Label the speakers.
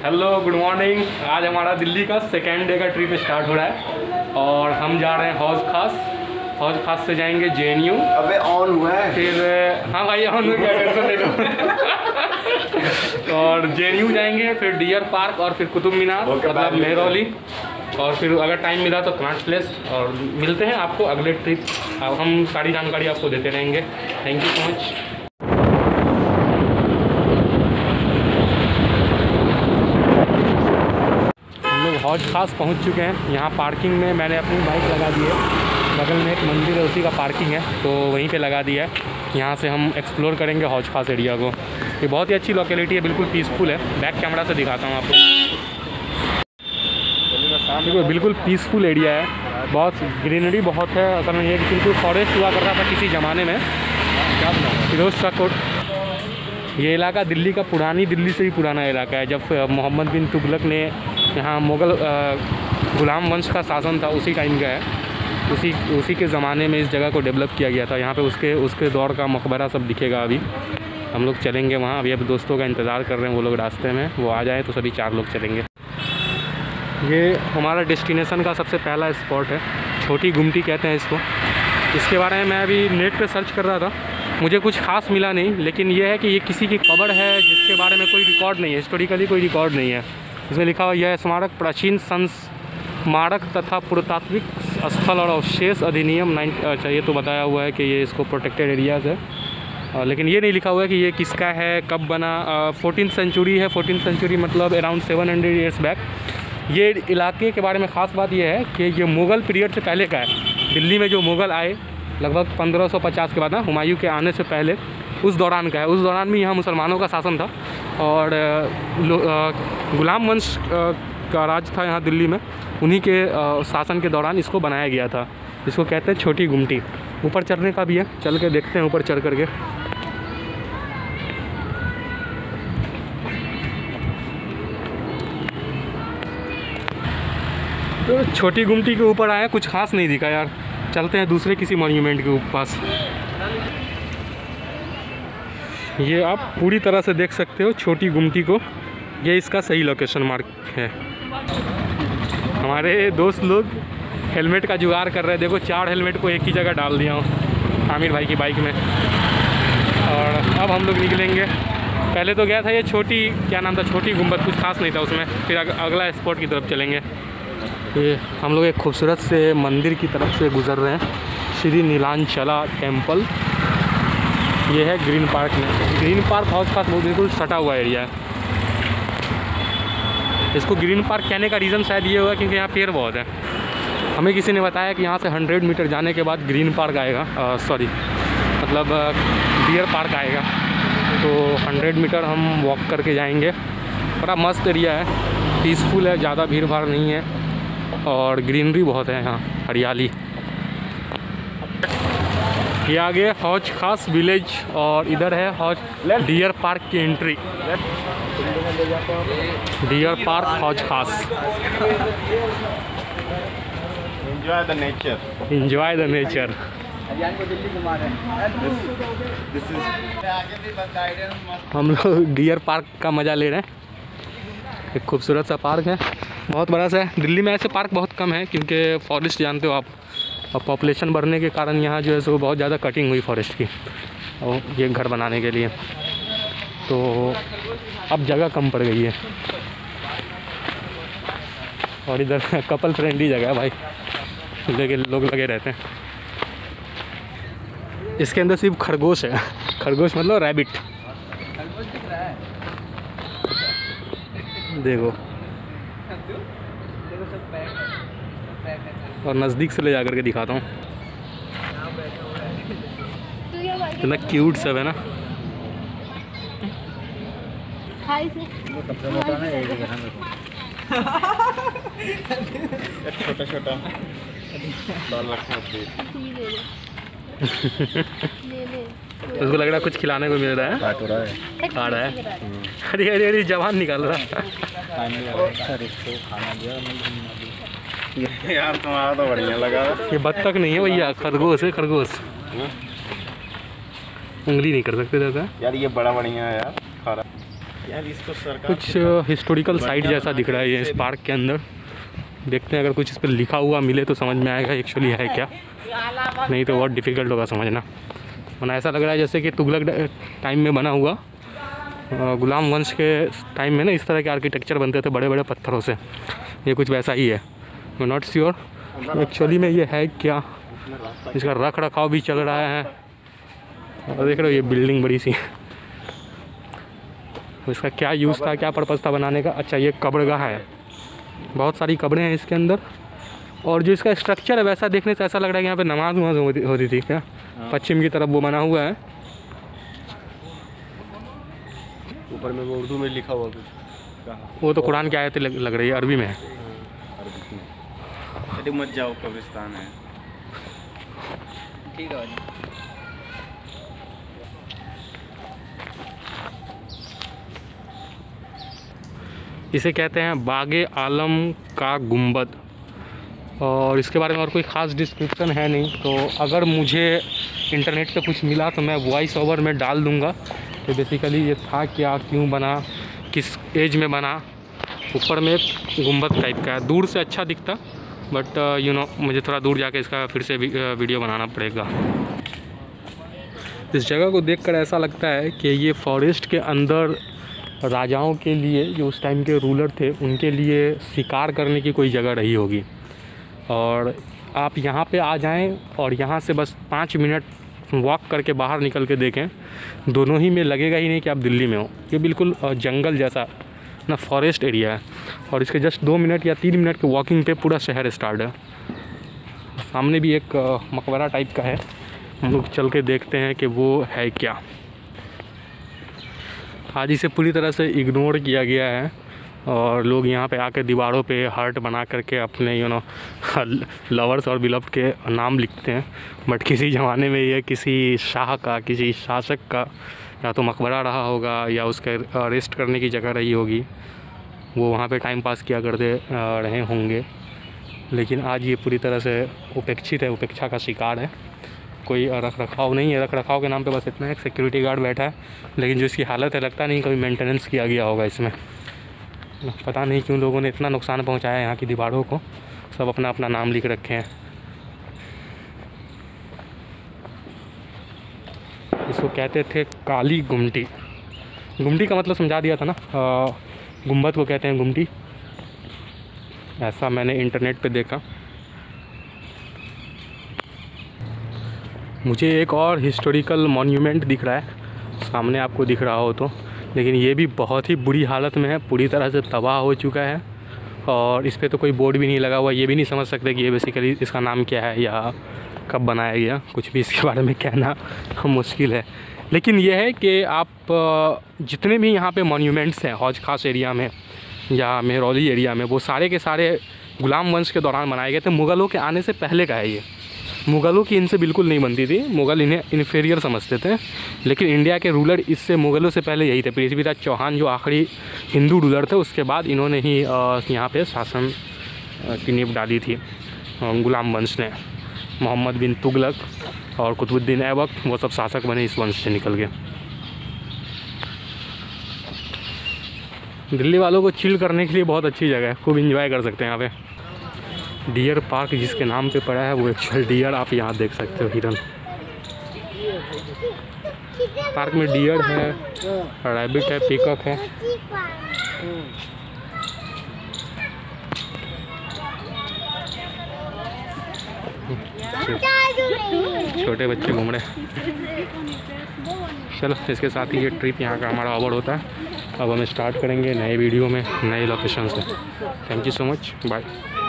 Speaker 1: Hello good morning. आज हमारा दिल्ली का सेकेंड डे का ट्रिप स्टार्ट हो रहा है और हम जा रहे हैं हौज खास से जाएंगे JNU।
Speaker 2: अबे ऑन हुआ है
Speaker 1: फिर हाँ भाई ऑन हो गया और JNU जाएंगे, फिर डियर पार्क और फिर कुतुब मीनार मतलब मेहरौली, और फिर अगर टाइम मिला तो प्लांट प्लेस। और मिलते हैं आपको अगले ट्रिप, हम सारी जानकारी आपको देते रहेंगे। Thank you so much. Hauz Khas पहुंच चुके हैं। यहाँ पार्किंग में मैंने अपनी बाइक लगा दी है, बगल में एक मंदिर है उसी का पार्किंग है तो वहीं पे लगा दिया है। यहाँ से हम एक्सप्लोर करेंगे हौज खास एरिया को। ये बहुत ही अच्छी लोकेलिटी है, बिल्कुल पीसफुल है। बैक कैमरा से दिखाता हूँ आपको। देखो बिल्कुल पीसफुल एरिया है, बहुत ग्रीनरी बहुत है। असल में ये बिल्कुल फॉरेस्ट हुआ कर रहा था किसी ज़माने में। क्या फिरोज शाह कोट। ये इलाका दिल्ली का पुरानी दिल्ली से भी पुराना इलाका है। जब मोहम्मद बिन तुगलक ने यहाँ मुग़ल गुलाम वंश का शासन था उसी टाइम का है। उसी के ज़माने में इस जगह को डेवलप किया गया था। यहाँ पे उसके दौर का मकबरा सब दिखेगा। अभी हम लोग चलेंगे वहाँ। अभी दोस्तों का इंतज़ार कर रहे हैं, वो लोग रास्ते में, वो आ जाए तो सभी 4 लोग चलेंगे। ये हमारा डेस्टिनेशन का सबसे पहला स्पॉट है, छोटी गुमटी कहते हैं इसको। इसके बारे में मैं अभी नेट पे सर्च कर रहा था, मुझे कुछ खास मिला नहीं, लेकिन ये है कि ये किसी की कब्र है जिसके बारे में कोई रिकॉर्ड नहीं है, हिस्टोरिकली कोई रिकॉर्ड नहीं है। इसमें लिखा हुआ यह स्मारक प्राचीन स्मारक तथा पुरातात्विक स्थल और अवशेष अधिनियम अच्छा ये तो बताया हुआ है कि ये इसको प्रोटेक्टेड एरियाज़ है, लेकिन ये नहीं लिखा हुआ है कि ये किसका है, कब बना। 14th सेंचुरी है। 14th सेंचुरी मतलब अराउंड 700 ईयर्स बैक। ये इलाके के बारे में ख़ास बात यह है कि ये मुग़ल पीरियड से पहले का है। दिल्ली में जो मुग़ल आए लगभग 1550 के बाद ना, हुमायूं के आने से पहले, उस दौरान का है। उस दौरान में यहाँ मुसलमानों का शासन था और गुलाम वंश का राज था यहाँ दिल्ली में। उन्हीं के शासन के दौरान इसको बनाया गया था। इसको कहते हैं छोटी गुमटी। ऊपर चढ़ने का भी है, चल के देखते हैं ऊपर चढ़ करके। तो छोटी गुमटी के ऊपर आए, कुछ खास नहीं दिखा यार। चलते हैं दूसरे किसी मॉन्यूमेंट के पास। ये आप पूरी तरह से देख सकते हो छोटी गुमटी को। ये इसका सही लोकेशन मार्क है। हमारे दोस्त लोग हेलमेट का जुगाड़ कर रहे हैं। देखो 4 हेलमेट को एक ही जगह डाल दिया हूँ आमिर भाई की बाइक में। और अब हम लोग निकलेंगे। पहले तो गया था ये छोटी, क्या नाम था, छोटी गुम्बद, कुछ खास नहीं था उसमें। फिर अगला स्पॉट की तरफ चलेंगे। ये हम लोग एक खूबसूरत से मंदिर की तरफ से गुज़र रहे हैं, श्री नीलांचला टेम्पल। ये है ग्रीन पार्क में। ग्रीन पार्क हौज खास बिल्कुल सटा हुआ एरिया है। इसको ग्रीन पार्क कहने का रीज़न शायद ये होगा क्योंकि यहाँ पेड़ बहुत है। हमें किसी ने बताया कि यहाँ से 100 मीटर जाने के बाद ग्रीन पार्क आएगा, मतलब डियर पार्क आएगा। तो 100 मीटर हम वॉक करके जाएंगे। बड़ा मस्त एरिया है, पीसफुल है, ज़्यादा भीड़ भाड़ नहीं है और ग्रीनरी बहुत है यहाँ, हरियाली। ये आगे हौज खास विलेज और इधर है हौज डियर पार्क की entry. Deer park Hauz Khas.
Speaker 2: Enjoy the nature.
Speaker 1: Enjoy the nature. हम लोग डियर पार्क का मज़ा ले रहे हैं। एक खूबसूरत सा पार्क है, बहुत बड़ा सा है। दिल्ली में ऐसे पार्क बहुत कम है क्योंकि फॉरेस्ट जानते हो आप, और पॉपुलेशन बढ़ने के कारण यहाँ जो है सो बहुत ज़्यादा कटिंग हुई फॉरेस्ट की, और ये घर बनाने के लिए, तो अब जगह कम पड़ गई है। और इधर कपल फ्रेंडली जगह है भाई, लेकिन लोग लगे रहते हैं। इसके अंदर सिर्फ खरगोश है। खरगोश मतलब रैबिट। देखो और नज़दीक से ले जा करके दिखाता हूँ, इतना क्यूट सब है ना।
Speaker 2: छोटा छोटा
Speaker 1: उसको लग रहा है कुछ खिलाने को मिल रहा है, खा रहा है। अरे अरे अरे जवान निकाल रहा
Speaker 2: यार। तुम्हारा तो बढ़िया लगा।
Speaker 1: ये बत्तख नहीं है भैया, खरगोश है, खरगोश। उंगली नहीं कर सकते ज़्यादा
Speaker 2: यार। ये बड़ा बढ़िया है यार, खा रहा। यार इसको सरकार
Speaker 1: कुछ हिस्टोरिकल साइट जैसा दिख रहा है ये इस पार्क के अंदर। देखते हैं अगर कुछ इस पर लिखा हुआ मिले तो समझ में आएगा एक्चुअली है क्या, नहीं तो बहुत डिफ़िकल्ट होगा समझना। वरना ऐसा लग रहा है जैसे कि तुगलक टाइम में बना हुआ, गुलाम वंश के टाइम में ना इस तरह के आर्किटेक्चर बनते थे बड़े बड़े पत्थरों से, ये कुछ वैसा ही है। मैं नॉट श्योर एक्चुअली में ये है क्या, इसका रख रखाव भी चल रहा है। और देख रहे हो ये बिल्डिंग बड़ी सी, इसका क्या यूज़ था, क्या पर्पज़ था बनाने का। अच्छा ये कब्रगाह है, बहुत सारी कब्रें हैं इसके अंदर। और जो इसका स्ट्रक्चर है वैसा देखने से ऐसा लग रहा है कि यहाँ पे नमाज वमाज होती थी क्या। पश्चिम की तरफ वो बना हुआ है,
Speaker 2: ऊपर में वो उर्दू में लिखा हुआ कुछ कहाँ,
Speaker 1: वो तो कुरान की आयतें लग रही है, अरबी में है।
Speaker 2: अरबी में अरे मत जाओ कब्रिस्तान है। ठीक है।
Speaker 1: इसे कहते हैं बागे आलम का गुंबद, और इसके बारे में और कोई ख़ास डिस्क्रिप्शन है नहीं। तो अगर मुझे इंटरनेट पे कुछ मिला तो मैं वॉइस ओवर में डाल दूँगा कि बेसिकली ये था क्या, क्यों बना, किस एज में बना। ऊपर में एक गुंबद टाइप का है, दूर से अच्छा दिखता, बट यू नो मुझे थोड़ा दूर जाके इसका फिर से वीडियो बनाना पड़ेगा। इस जगह को देखकर ऐसा लगता है कि ये फॉरेस्ट के अंदर राजाओं के लिए, जो उस टाइम के रूलर थे, उनके लिए शिकार करने की कोई जगह रही होगी। और आप यहाँ पे आ जाएं और यहाँ से बस 5 मिनट वॉक करके बाहर निकल के देखें, दोनों ही में लगेगा ही नहीं कि आप दिल्ली में हो। ये बिल्कुल जंगल जैसा ना फॉरेस्ट एरिया है, और इसके जस्ट 2 मिनट या 3 मिनट के वॉकिंग पे पूरा शहर स्टार्ट है। सामने भी एक मकबरा टाइप का है, हम लोग चल के देखते हैं कि वो है क्या। आज इसे पूरी तरह से इग्नोर किया गया है, और लोग यहाँ पे आके दीवारों पे हार्ट बना करके अपने यू नो लवर्स और बिलव के नाम लिखते हैं। बट किसी ज़माने में ये किसी शाह का, किसी शासक का या तो मकबरा रहा होगा या उसके रेस्ट करने की जगह रही होगी, वो वहाँ पे टाइम पास किया करते रहे होंगे। लेकिन आज ये पूरी तरह से उपेक्षित है, उपेक्षा का शिकार है। कोई रख रखाव नहीं है, रख रखाव के नाम पे बस इतना है, एक सिक्योरिटी गार्ड बैठा है, लेकिन जो इसकी हालत है लगता नहीं कभी मेंटेनेंस किया गया होगा इसमें। पता नहीं क्यों लोगों ने इतना नुकसान पहुंचाया है यहाँ की दीवारों को, सब अपना अपना नाम लिख रखे हैं। इसको कहते थे काली गुमटी। गुमटी का मतलब समझा दिया था ना, गुंबद को कहते हैं गुमटी, ऐसा मैंने इंटरनेट पे देखा। मुझे एक और हिस्टोरिकल मॉन्यूमेंट दिख रहा है सामने, आपको दिख रहा हो तो, लेकिन ये भी बहुत ही बुरी हालत में है, पूरी तरह से तबाह हो चुका है। और इस पर तो कोई बोर्ड भी नहीं लगा हुआ, ये भी नहीं समझ सकते कि ये बेसिकली इसका नाम क्या है या कब बनाया गया, कुछ भी इसके बारे में कहना मुश्किल है। लेकिन यह है कि आप जितने भी यहाँ पे मॉन्यूमेंट्स हैं हौज खास एरिया में या मेहरौली एरिया में, वो सारे के सारे गुलाम वंश के दौरान बनाए गए थे। मुग़लों के आने से पहले का है ये। मुग़लों की इनसे बिल्कुल नहीं बनती थी, मुग़ल इन्हें इन्फीरियर समझते थे। लेकिन इंडिया के रूलर इससे मुग़लों से पहले यही थे। पृथ्वीराज चौहान जो आखिरी हिंदू रूलर थे, उसके बाद इन्होंने ही यहाँ पे शासन की नींव डाली थी गुलाम वंश ने। मोहम्मद बिन तुगलक और कुतुबुद्दीन ऐबक, वो सब शासक बने इस वंश से निकल के। दिल्ली वालों को चिल करने के लिए बहुत अच्छी जगह है, खूब इंजॉय कर सकते हैं यहाँ पे। डियर पार्क जिसके नाम पे पड़ा है, वो एक्चुअल डियर आप यहाँ देख सकते हो, हिरन। पार्क में डियर है, रैबिट है, पीकॉक है। छोटे बच्चे घूम रहे हैं। चलो इसके साथ ही ये ट्रिप यहाँ का हमारा ओवर होता है। अब हम स्टार्ट करेंगे नए वीडियो में, नए लोकेशन से। Thank you so much, bye.